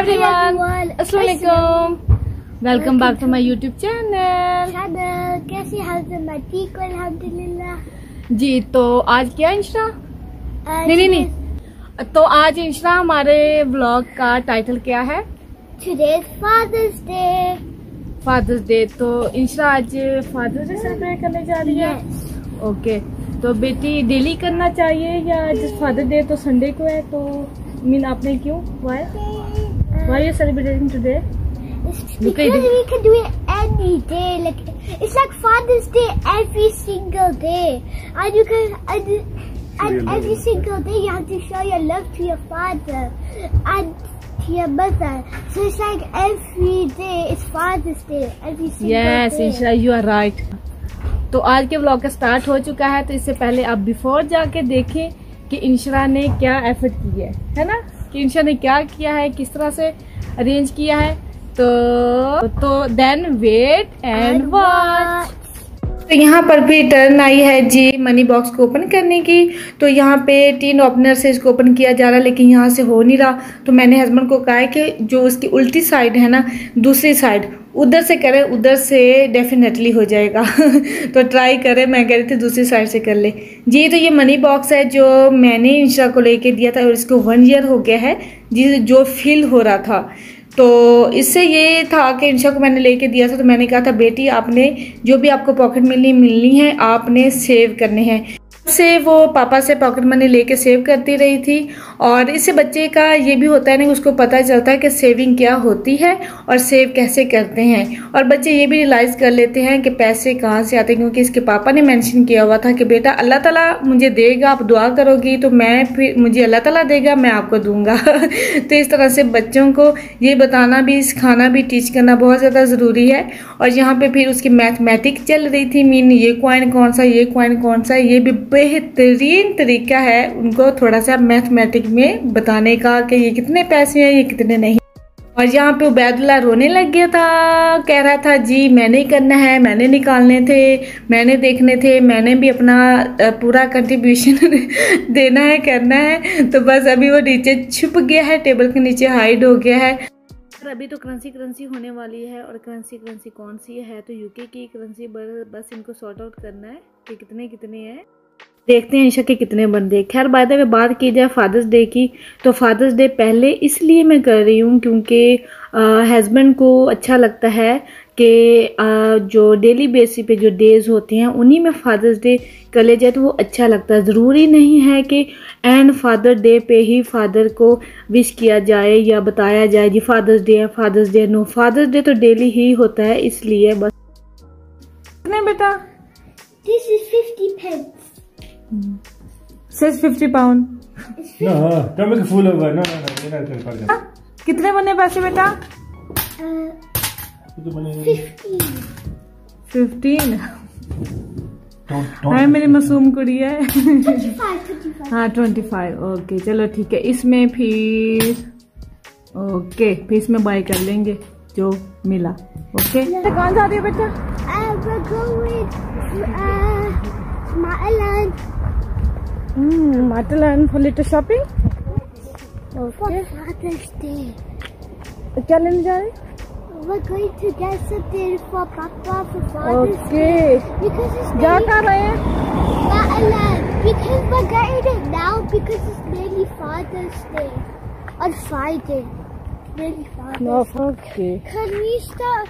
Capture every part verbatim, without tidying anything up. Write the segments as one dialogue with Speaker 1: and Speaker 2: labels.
Speaker 1: everyone, अस्सलाम वालेकुम, welcome back to my YouTube channel.
Speaker 2: कैसी हालत है? मैं ठीक हूँ अल्हम्दुलिल्लाह
Speaker 1: जी। तो आज क्या इंशा नहीं नहीं नहीं तो आज इंशा हमारे व्लॉग का टाइटल क्या है?
Speaker 2: Today's Father's Day।
Speaker 1: Fathers Day. तो इंशा आज फादर्स डे सेलिब्रेट करने जा रही है।
Speaker 2: yes.
Speaker 1: ओके, तो बेटी डेली करना चाहिए या जिस फादर डे तो संडे को है, तो मीन आपने क्यों why why you celebrating today?
Speaker 2: Because we can do it any day. Like it's like Father's Day every single day, and you can and, and every single day you have to show your love to your father and to your mother. So it's like every day it's Father's Day every single
Speaker 1: yes,
Speaker 2: day.
Speaker 1: Yes, इंशा you are right. तो आज के vlog का start हो चुका है, तो इससे पहले आप बिफोर जाके देखें कि इंशा ने क्या एफर्ट किया है, है ना? कि इंशा ने क्या किया है, किस तरह से अरेंज किया है। तो तो देन वेट एंड वॉच। तो यहाँ पर भी टर्न आई है जी मनी बॉक्स को ओपन करने की। तो यहाँ पे तीन ओपनर से इसको ओपन किया जा रहा है, लेकिन यहाँ से हो नहीं रहा। तो मैंने हस्बैंड को कहा है कि जो उसकी उल्टी साइड है ना, दूसरी साइड उधर से करें, उधर से डेफिनेटली हो जाएगा। तो ट्राई करें, मैं कह रही थी दूसरी साइड से कर ले जी। तो ये मनी बॉक्स है जो मैंने इंशा को लेके दिया था और इसको वन ईयर हो गया है जी, जो फिल हो रहा था। तो इससे ये था कि इंशा को मैंने लेके दिया था, तो मैंने कहा था बेटी आपने जो भी आपको पॉकेट मनी मिलनी है आपने सेव करने हैं। से वो पापा से पॉकेट मनी लेके सेव करती रही थी। और इससे बच्चे का ये भी होता है ना, उसको पता चलता है कि सेविंग क्या होती है और सेव कैसे करते हैं। और बच्चे ये भी रियलाइज़ कर लेते हैं कि पैसे कहाँ से आते हैं, क्योंकि इसके पापा ने मेंशन किया हुआ था कि बेटा अल्लाह ताला मुझे देगा, आप दुआ करोगी तो मैं फिर मुझे अल्लाह ताला देगा, मैं आपको दूंगा। तो इस तरह से बच्चों को ये बताना भी, सिखाना भी, टीच करना बहुत ज़्यादा ज़रूरी है। और यहाँ पे फिर उसकी मैथमेटिक्स चल रही थी, मीन ये कॉइन कौन सा, ये कॉइन कौन सा, ये भी बेहतरीन तरीका है उनको थोड़ा सा मैथमेटिक्स में बताने का कि ये कितने पैसे हैं, ये कितने नहीं। और यहाँ पे उबैदुल्लाह रोने लग गया था, कह रहा था जी मैंने ही करना है, मैंने निकालने थे, मैंने देखने थे, मैंने भी अपना पूरा कंट्रीब्यूशन देना है, करना है। तो बस अभी वो नीचे छुप गया है, टेबल के नीचे हाइड हो गया है। अभी तो करेंसी करेंसी होने वाली है, और करेंसी करेंसी कौन सी है? तो यूके की करेंसी। बस इनको सॉर्ट आउट करना है कि कितने कितने हैं, देखते हैं इंशा के कितने बनते हैं। खैर बाय द वे बात की जाए फादर्स डे की, तो फादर्स डे पहले इसलिए मैं कर रही हूँ क्योंकि हस्बैंड को अच्छा लगता है कि जो डेली बेसिस पे जो डेज़ होते हैं उन्हीं में फादर्स डे कर ले जाए तो वो अच्छा लगता है। ज़रूरी नहीं है कि एंड फादर डे पे ही फादर को विश किया जाए या बताया जाए जी फादर्स डे है, Father's Day. No, Father's Day तो डेली ही होता है, इसलिए बस। कितने बेटा?
Speaker 2: This is fifty pence।
Speaker 1: Says fifty pound।
Speaker 3: No, don't make a fool of her. No, no, no, you're not going to
Speaker 1: कितने बने पैसे बेटा?
Speaker 2: Fifteen।
Speaker 1: फिफ्टीन।
Speaker 3: Don't,
Speaker 1: हाँ मेरी मासूम कुड़ी है।
Speaker 2: Twenty-five, twenty-five।
Speaker 1: हाँ ट्वेंटी फाइव। ओके चलो ठीक है, इसमें फिर ओके फिर इसमें बाय कर लेंगे जो मिला। ओके कौन जा रही है बेटा?
Speaker 2: Uh, we're going to uh, Matalan।
Speaker 1: Hmm, Matalan for little shopping?
Speaker 2: For Father's Day।
Speaker 1: क्या लेने जा रहे?
Speaker 2: We're going to get something for Papa for Father's
Speaker 1: okay
Speaker 2: Day। Because it's
Speaker 1: जा
Speaker 2: nearly
Speaker 1: कर रहे हैं?
Speaker 2: Matalan। Because we're getting it now because it's nearly Father's Day on Friday। Nearly Father's Day।
Speaker 1: Okay.
Speaker 2: Can we start?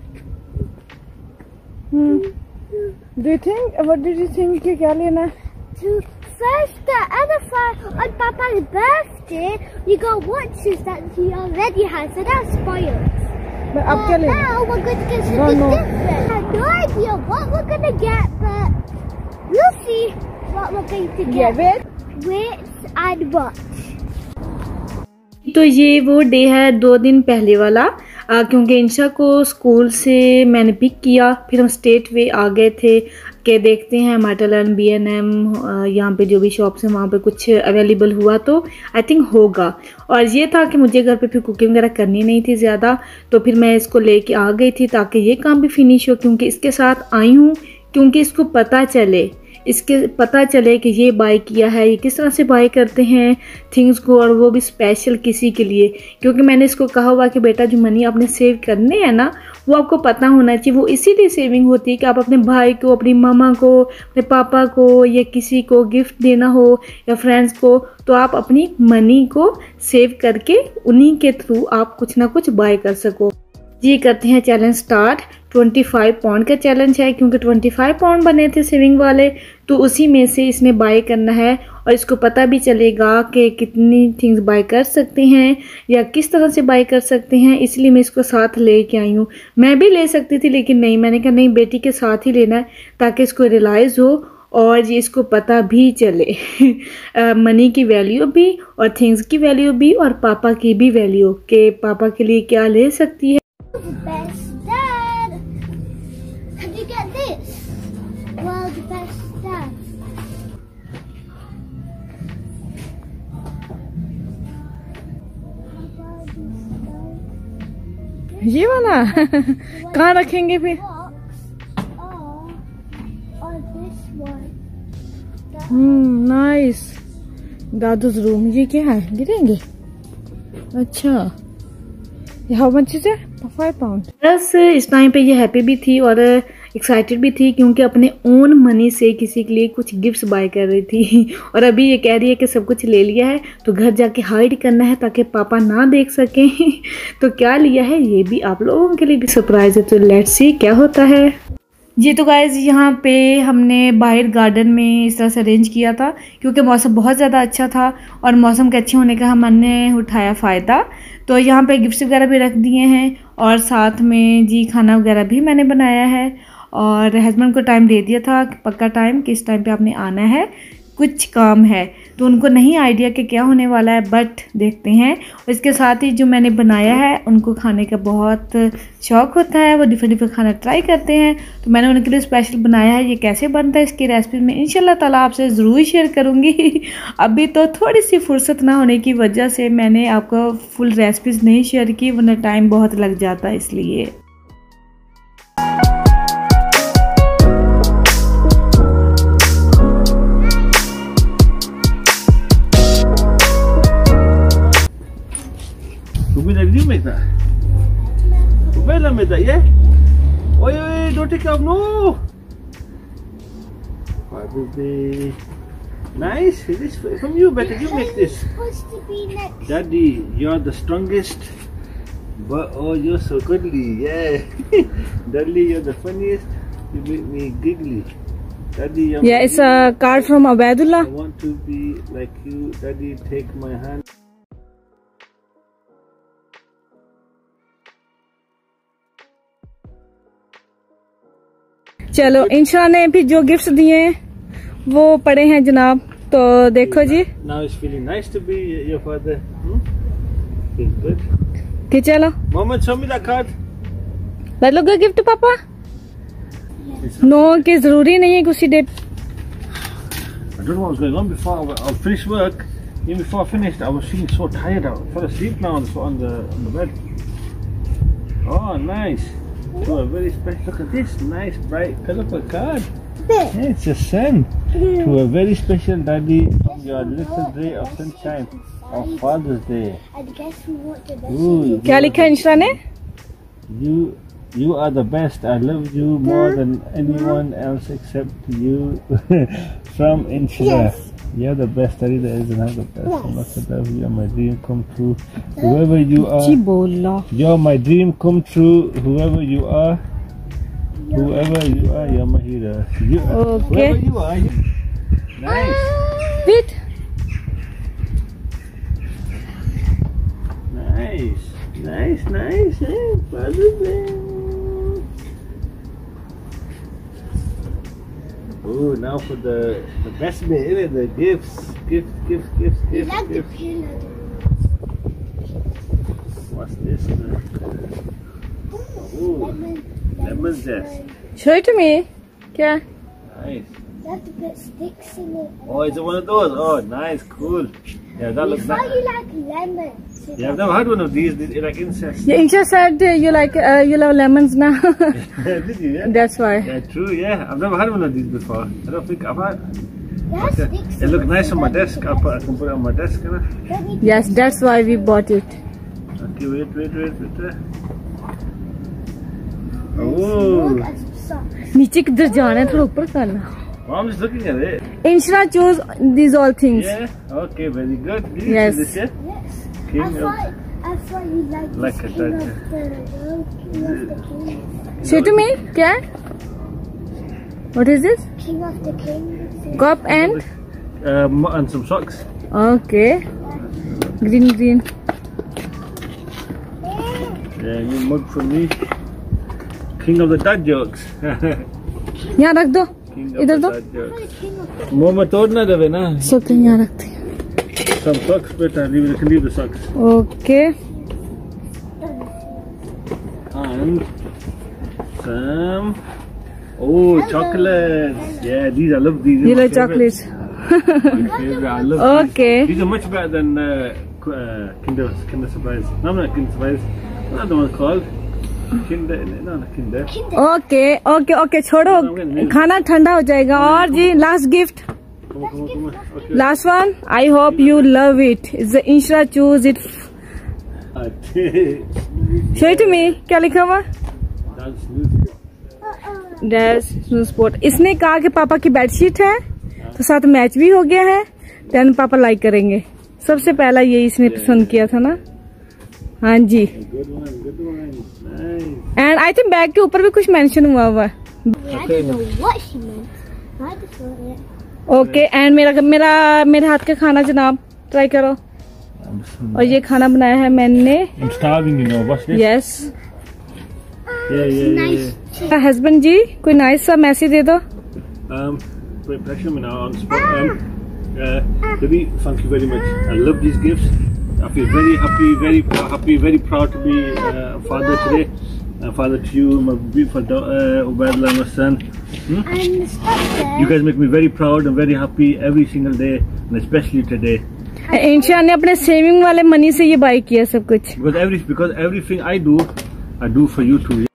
Speaker 1: Hmm. Do you think? What did you think कि क्या लेना है?
Speaker 2: To first the other part on Papa's birthday, we got watches that he already has, so that's spoiled.
Speaker 1: मैं अब क्या
Speaker 2: Uh,
Speaker 1: लेना?
Speaker 2: now we're going to get
Speaker 1: No,
Speaker 2: something
Speaker 1: no.
Speaker 2: different. I have no idea what we're going to get, but we'll see what we're going to
Speaker 1: Yeah,
Speaker 2: get.
Speaker 1: wait.
Speaker 2: Wait and watch.
Speaker 1: तो ये वो day है दो दिन पहले वाला, आ, क्योंकि इंशा को स्कूल से मैंने पिक किया, फिर हम स्टेट वे आ गए थे कि देखते हैं माटालन बी एन एम यहाँ पे जो भी शॉप्स हैं वहाँ पे कुछ अवेलेबल हुआ तो आई थिंक होगा। और ये था कि मुझे घर पे फिर कुकिंग वगैरह करनी नहीं थी ज़्यादा, तो फिर मैं इसको लेके आ गई थी ताकि ये काम भी फिनिश हो, क्योंकि इसके साथ आई हूँ क्योंकि इसको पता चले इसके पता चले कि ये बाय किया है, ये किस तरह से बाय करते हैं थिंग्स को, और वो भी स्पेशल किसी के लिए। क्योंकि मैंने इसको कहा हुआ कि बेटा जो मनी आपने सेव करने हैं ना वो आपको पता होना चाहिए। वो इसीलिए सेविंग होती है कि आप अपने भाई को, अपनी मामा को, अपने पापा को या किसी को गिफ्ट देना हो या फ्रेंड्स को, तो आप अपनी मनी को सेव करके उन्हीं के थ्रू आप कुछ ना कुछ बाय कर सको। ये करते हैं चैलेंज स्टार्ट। पच्चीस पाउंड का चैलेंज है क्योंकि पच्चीस पाउंड बने थे सेविंग वाले, तो उसी में से इसने बाय करना है और इसको पता भी चलेगा कि कितनी थिंग्स बाय कर सकते हैं या किस तरह से बाय कर सकते हैं। इसलिए मैं इसको साथ ले के आई हूँ। मैं भी ले सकती थी लेकिन नहीं, मैंने कहा नहीं, बेटी के साथ ही लेना है ताकि इसको रियलाइज़ हो और ये इसको पता भी चले मनी की वैल्यू भी और थिंग्स की वैल्यू भी और पापा की भी वैल्यू, कि पापा के लिए क्या ले सकती है।
Speaker 2: Best dad. Can you get this? World's best dad.
Speaker 1: ये वाला कहाँ रखेंगे फिर?
Speaker 2: Box or or this one.
Speaker 1: Hmm, nice. दादूज रूम। ये क्या है? गिरेंगे? अच्छा, how much is it? Five pound. बस इस टाइम पे ये हैप्पी भी थी और एक्साइटेड भी थी क्योंकि अपने ओन मनी से किसी के लिए कुछ गिफ्ट्स बाय कर रही थी। और अभी ये कह रही है कि सब कुछ ले लिया है तो घर जाके हाइड करना है ताकि पापा ना देख सकें। तो क्या लिया है ये भी आप लोगों के लिए भी सरप्राइज है, तो लेट्स सी क्या होता है। जी तो गाइज़ यहाँ पे हमने बाहर गार्डन में इस तरह से अरेंज किया था क्योंकि मौसम बहुत ज़्यादा अच्छा था और मौसम के अच्छे होने का हमने उठाया फ़ायदा। तो यहाँ पे गिफ्ट्स वगैरह भी रख दिए हैं और साथ में जी खाना वगैरह भी मैंने बनाया है और हस्बैंड को टाइम दे दिया था, पक्का टाइम किस टाइम पे आपने आना है, कुछ काम है। तो उनको नहीं आइडिया कि क्या होने वाला है, बट देखते हैं। और इसके साथ ही जो मैंने बनाया है उनको खाने का बहुत शौक़ होता है, वो डिफरेंट डिफरेंट खाना ट्राई करते हैं। तो मैंने उनके लिए स्पेशल बनाया है। ये कैसे बनता है इसकी रेसिपी मैं इंशाल्लाह ताला आपसे ज़रूर शेयर करूँगी। अभी तो थोड़ी सी फुर्सत ना होने की वजह से मैंने आपको फुल रेसिपीज़ नहीं शेयर की, वरना टाइम बहुत लग जाता है इसलिए।
Speaker 3: Did you make that? Bella made that, yeah? Oi, oi, don't take it off, no! Father's Day. Nice. Is this from you? Better you make this.
Speaker 2: Supposed to be next.
Speaker 3: Daddy, you're the strongest. But oh, you're so goodly, yeah. Daddy, you're the funniest. You make me giggly. Daddy, you're
Speaker 1: Yeah, it's a card from Abedullah.
Speaker 3: I want to be like you. Daddy, take my hand.
Speaker 1: चलो इंशा ने भी जो gifts दिए हैं वो पड़े हैं जनाब, तो देखो जी।
Speaker 3: Now it's feeling nice to be your father. Hmm? Feels good.
Speaker 1: कि चलो
Speaker 3: Mama, show me that card.
Speaker 1: बदलोगे गिफ्ट पापा? नो कि जरूरी नहीं है उसी day.
Speaker 3: I don't know what was going on before. I I finished work. Even before I finished, I was feeling so tired. I fell asleep now on the on the, on the bed. Oh, nice. To a very special. Look at this nice, bright, colorful card. Yeah, it's your son. To a very special daddy on your little day of sunshine of Father's Day.
Speaker 2: I guess we want the best.
Speaker 3: Ooh,
Speaker 1: क्या लिखा है इंशा ने?
Speaker 3: You, you are the best. I love you more than anyone else except you. From Insha.
Speaker 2: Yes.
Speaker 3: You're the best study there is, and I'm the best.
Speaker 2: Yes.
Speaker 3: I'm not the best. You're my dream come true. Whoever you
Speaker 1: ji
Speaker 3: are,
Speaker 1: बोला।
Speaker 3: you're my dream come true. Whoever you are, whoever you are, you're my hero. You,
Speaker 1: Okay.
Speaker 3: Whoever you are, you. Nice,
Speaker 1: Wait.
Speaker 3: nice, nice, nice. Eh? Father's Day. Oh, now for the the best bit, isn't it? The gifts, gifts, gifts, gifts,
Speaker 2: We
Speaker 3: gifts,
Speaker 2: like the
Speaker 3: gifts.
Speaker 2: pillow.
Speaker 3: What's this? Oh,
Speaker 2: Lemon.
Speaker 3: lemon zest.
Speaker 1: Show it to me. क्या?
Speaker 3: Nice.
Speaker 2: You have to put sticks in it.
Speaker 3: Oh, is it one of those? Oh, nice, cool. Yeah, that looks
Speaker 2: How
Speaker 3: nice.
Speaker 2: you like lemons?
Speaker 3: Yeah, I've never had one of these. These are like insects.
Speaker 1: Yeah, Insha said uh, you like uh, you love lemons now.
Speaker 3: Did you? Yeah.
Speaker 1: That's why.
Speaker 3: Yeah, true. Yeah, I've never had one of these before. I don't think I've had.
Speaker 2: It has
Speaker 3: Okay.
Speaker 2: sticks
Speaker 3: It
Speaker 2: in
Speaker 3: looks nice on my
Speaker 2: so that
Speaker 3: desk.
Speaker 2: you
Speaker 3: I'll put, I can put it on my desk, can I?
Speaker 2: Let me
Speaker 1: Yes, that's why we bought it.
Speaker 3: Okay, wait, wait, wait, wait. wait.
Speaker 2: look
Speaker 3: Oh,
Speaker 2: at some socks.
Speaker 1: नीचे किधर जाना है थोड़ा ऊपर करना.
Speaker 3: well, I'm just looking at it.
Speaker 1: Inshra chose these all things.
Speaker 3: Yeah, okay, very good. Did you
Speaker 1: Yes.
Speaker 3: see this yet?
Speaker 2: Yes.
Speaker 3: King
Speaker 2: I
Speaker 3: of-
Speaker 2: thought, I thought you liked
Speaker 3: Like
Speaker 2: this
Speaker 3: a
Speaker 2: king
Speaker 3: Dutch.
Speaker 2: of the world, king of the kings.
Speaker 1: Say to me, क्या? What is this?
Speaker 2: King of the kings.
Speaker 1: Cup and
Speaker 3: Um, and some socks.
Speaker 1: okay, green green.
Speaker 3: Yeah, you mug for me. King of the dad jokes.
Speaker 1: यहाँ रख दो.
Speaker 3: King
Speaker 1: इधर
Speaker 3: of the
Speaker 1: दो.
Speaker 3: dad jokes.
Speaker 2: King of the
Speaker 3: Mama तोड़ना देवे ना.
Speaker 1: So क्या यहाँ रखते हैं?
Speaker 3: Some socks, but I leave it. I can leave the socks.
Speaker 1: Okay.
Speaker 3: And some. Oh, chocolates. Yeah, these I love these. These
Speaker 1: ये
Speaker 3: are my
Speaker 1: low
Speaker 3: favorite.
Speaker 1: chocolates.
Speaker 3: My favorite. I love
Speaker 1: Okay.
Speaker 3: these. These are much better than uh, Qu- uh, Kinder Kinder Surprise. No, not Kinder Surprise. What the one called? Kinder. No, not Kinder.
Speaker 1: Okay, okay, okay. छोड़ो. खाना ठंडा हो जाएगा. और जी last gift.
Speaker 3: Come on, come on, come on. Okay.
Speaker 1: Last one. I hope you love it. It's the Inshra choose it.
Speaker 3: I did.
Speaker 1: Show it to me. क्या लिखा हुआ?
Speaker 3: That's smooth.
Speaker 1: Dash sport. इसने कहा कि पापा की bedsheet है तो साथ मैच भी हो गया है. देन पापा लाइक करेंगे. सबसे पहला ये इसने पसंद किया था ना. हाँ जी.
Speaker 3: Good one, good one. Nice.
Speaker 1: And I think bag के ऊपर भी कुछ मेंशन हुआ हुआ है.
Speaker 2: I don't know what she meant. I just wrote it.
Speaker 1: Okay and मेरा मेरा मेरे हाथ का खाना जनाब ट्राई करो. और ये खाना बनाया है मैंने.
Speaker 3: I'm starving, you know. What's this?
Speaker 1: Yes.
Speaker 3: Yeah, yeah, yeah.
Speaker 2: Nice.
Speaker 3: yeah.
Speaker 1: Husband जी कोई नाइस सा मैसेज दे दो.
Speaker 3: Um, put pressure on me now on the spot. Um, uh, Debbie, thank you very much. I love these gifts. I feel very happy, very happy, very proud to be uh, a father today. A father to you, my beautiful daughter, Ubaidullah, my son. Hmm?
Speaker 2: And stop there.
Speaker 3: You guys make me very proud and very happy every single day, and especially today.
Speaker 1: इंशा ने अपने saving वाले money से ये bye किया सब कुछ.
Speaker 3: Because every because everything I do, I do for you too.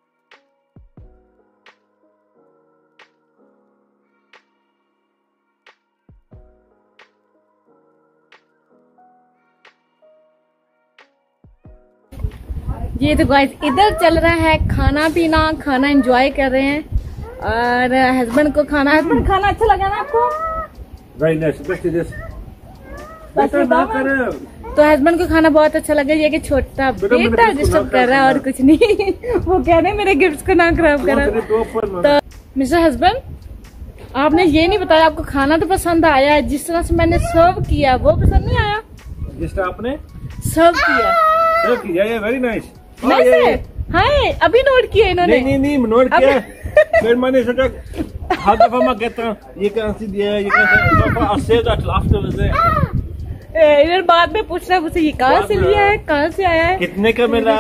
Speaker 1: ये तो गाइस इधर चल रहा है खाना पीना. खाना एंजॉय कर रहे हैं और हस्बैंड को खाना हस्बैंड खाना अच्छा लगा ना आपको?
Speaker 3: Very nice, especially this.
Speaker 1: बेटा ना
Speaker 3: करो.
Speaker 1: तो हस्बैंड को खाना बहुत अच्छा लगा. ये कि छोटा
Speaker 3: बेटा, मैंने
Speaker 1: बेटा
Speaker 3: बिल्कुल
Speaker 1: डिस्टर्ब
Speaker 3: ना
Speaker 1: कर रहा है और कुछ नहीं. वो कह रहे हैं मेरे गिफ्ट्स को ना खराब करा. तो मिस्टर हस्बैंड आपने ये नहीं बताया आपको खाना तो पसंद आया है. जिस तरह से मैंने सर्व किया वो पसंद नहीं आया?
Speaker 3: जिस तरह आपने
Speaker 1: सर्व किया
Speaker 3: सर्व किया, yeah, very nice. Oh,
Speaker 1: नहीं
Speaker 3: yeah,
Speaker 1: सर.
Speaker 3: yeah.
Speaker 1: हाय अभी नोट किया इन्होंने.
Speaker 3: नहीं नहीं नहीं नोट
Speaker 1: अब-
Speaker 3: किया. फिर मैंने सोचा हर दफा मैं कहता हूँ ये कहाँ से दिया है, ये कहाँ से. I'll save that till afterwards.
Speaker 1: ए, इधर बाद में पूछ रहा है मुझसे ये कहाँ
Speaker 3: बाद
Speaker 1: से
Speaker 3: में-
Speaker 1: लिया है कहाँ से आया है.
Speaker 3: कितने का मिला?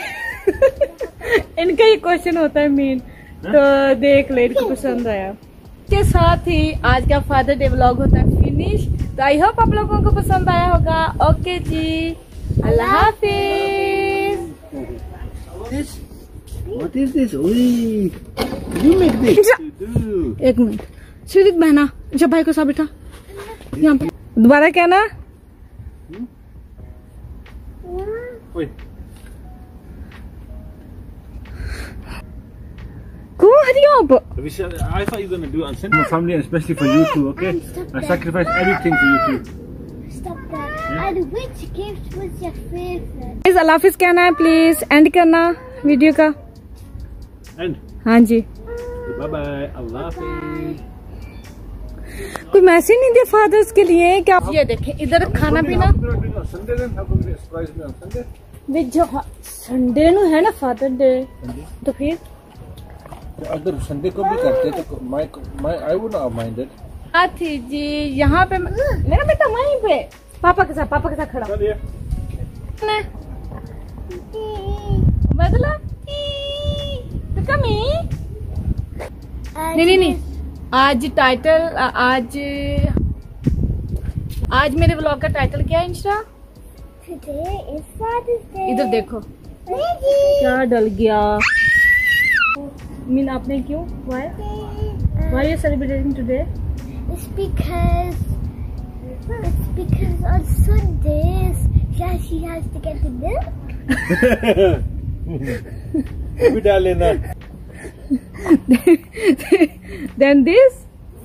Speaker 1: इनका ये क्वेश्चन होता है मेन. तो देख ले इनको पसंद आया. के साथ ही आज का फादर डे व्लॉग होता है फिनिश. तो आई होप आप लोगों को पसंद आया होगा. ओके जी अल्लाह हाफिज.
Speaker 3: What is this? Oi, you make this. Do.
Speaker 1: एक मिनट सुदीप बहना जब भाई को साथ बैठा यहाँ पे दोबारा क्या ना.
Speaker 3: Oi.
Speaker 1: Go hurry up.
Speaker 3: We said, I thought you were gonna do it on Sunday. My family, and especially for you two, okay? I sacrifice everything for you two.
Speaker 2: Stop that. And which gift was your favorite?
Speaker 1: Please अल्लाह हाफिज कहना है. Please end करना video का.
Speaker 3: And
Speaker 1: हाँ जी.
Speaker 3: bye bye. Allah Hafiz.
Speaker 1: कोई message नहीं दिया फादर्स के लिए क्या? ये देखें इधर खाना पीना
Speaker 3: Sunday then? How come you surprise me on Sunday?
Speaker 1: वे जो संडे नु है ना फादर डे तो फिर
Speaker 3: अगर संडे को भी करते तो my my I would not have minded.
Speaker 1: आती जी यहाँ पे मेरा बेटा वहीं पे पापा के साथ पापा के साथ खड़ा
Speaker 3: चलिए.
Speaker 1: ने बदला तो कमी नहीं नहीं नहीं आज टाइटल आज आज मेरे व्लॉग का टाइटल क्या है Inshra?
Speaker 2: Today is Father's Day.
Speaker 1: इधर देखो
Speaker 2: Maggie.
Speaker 1: क्या डल गया। मीन आपने क्यों? Why? Why are you celebrating today?
Speaker 2: It's because it's because on Sundays, yeah, she has to get the milk.
Speaker 3: भी डाल लेना।
Speaker 1: Then this?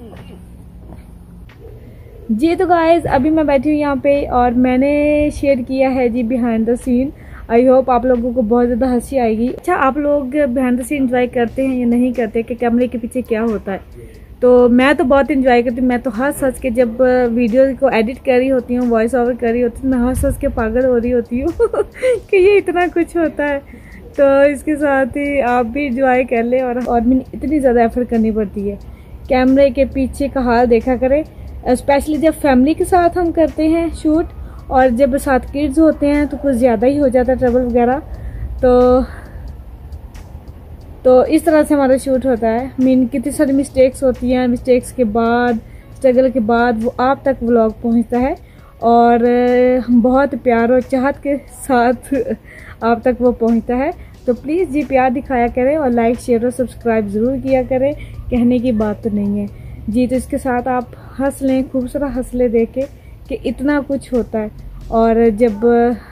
Speaker 1: जी तो गाइज अभी मैं बैठी हूँ यहाँ पे और मैंने शेयर किया है जी behind the scene. I hope आप लोगों को बहुत ज़्यादा हंसी आएगी। अच्छा, आप लोग बिहाइंड द सीन एंजॉय करते हैं या नहीं करते कि कैमरे के पीछे क्या होता है? तो मैं तो बहुत एंजॉय करती हूँ। मैं तो हंस हंस के जब वीडियो को एडिट कर रही होती हूँ, वॉइस ओवर कर रही होती हूँ, मैं हंस हंस के पागल हो रही होती हूँ कि ये इतना कुछ होता है। तो इसके साथ ही आप भी इंजॉय कर ले। और और मैंने इतनी ज़्यादा एफर्ट करनी पड़ती है। कैमरे के पीछे का हाल देखा करें, स्पेशली जब फैमिली के साथ हम करते हैं शूट और जब साथ किड्स होते हैं तो कुछ ज़्यादा ही हो जाता है ट्रबल वगैरह। तो तो इस तरह से हमारा शूट होता है। मीन कितनी सारी मिस्टेक्स होती हैं, मिस्टेक्स के बाद स्ट्रगल के बाद वो आप तक व्लॉग पहुंचता है और बहुत प्यार और चाहत के साथ आप तक वो पहुंचता है। तो प्लीज़ जी प्यार दिखाया करें और लाइक शेयर और सब्सक्राइब ज़रूर किया करें। कहने की बात तो नहीं है जी। तो इसके साथ आप हंस लें, खूब सारा हंस ले देखे कि इतना कुछ होता है। और जब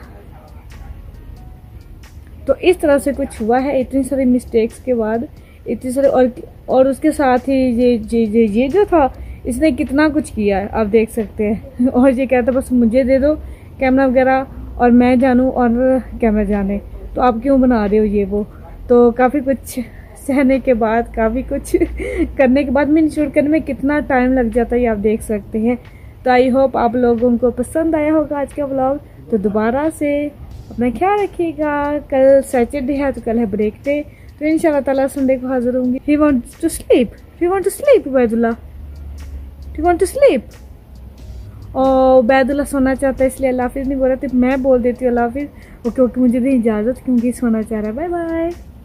Speaker 1: तो इस तरह से कुछ हुआ है, इतनी सारी मिस्टेक्स के बाद इतनी सारी और और उसके साथ ही ये ये ये, ये जो था इसने कितना कुछ किया है आप देख सकते हैं। और ये कहता बस मुझे दे दो कैमरा वगैरह और मैं जानूँ और कैमरा जाने, तो आप क्यों बना रहे हो ये वो। तो काफ़ी कुछ सहने के बाद, काफ़ी कुछ करने के बाद मैंने शूट करने में कितना टाइम लग जाता है ये आप देख सकते हैं। तो आई होप आप लोगों को पसंद आया होगा आज का व्लॉग। तो दोबारा से अपना ख्याल रखिएगा। कल सैटरडे है तो कल है ब्रेक डे, तो इंशाल्लाह ताला संडे को हाजिर होंगी। He want to sleep he want to sleep Baidullah he want to sleep और बैदुल्ला सोना चाहता है, इसलिए अल्लाह हाफिज़ नहीं बोल रहा। तो मैं बोल देती हूँ अल्लाह हाफिज़। ओके ओके मुझे दी इजाज़त क्योंकि सोना चाह रहा है। Bye bye.